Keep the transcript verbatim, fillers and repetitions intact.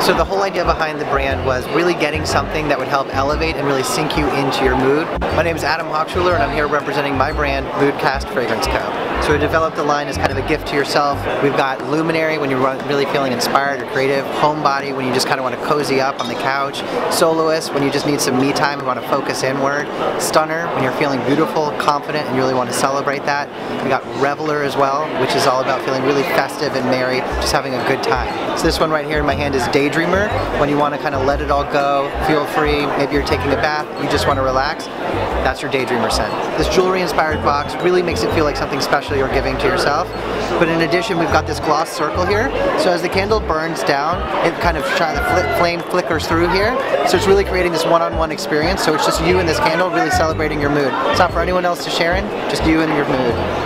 So the whole idea behind the brand was really getting something that would help elevate and really sink you into your mood. My name is Adam Hochschuler and I'm here representing my brand, Moodcast Fragrance Co. So we developed the line as kind of a gift to yourself. We've got Luminary when you're really feeling inspired or creative, Homebody when you just kind of want to cozy up on the couch, Soloist when you just need some me time and want to focus inward, Stunner when you're feeling beautiful, confident, and you really want to celebrate that. We got Reveler as well, which is all about feeling really festive and merry, just having a good time. So this one right here in my hand is Daydreamer, when you want to kind of let it all go, feel free, maybe you're taking a bath, you just want to relax, that's your Daydreamer scent. This jewelry inspired box really makes it feel like something special you're giving to yourself. But in addition, we've got this gloss circle here, so as the candle burns down, it kind of shine, the fl flame flickers through here, so it's really creating this one-on-one experience, so it's just you and this candle really celebrating your mood. It's not for anyone else to share in, just you and your mood.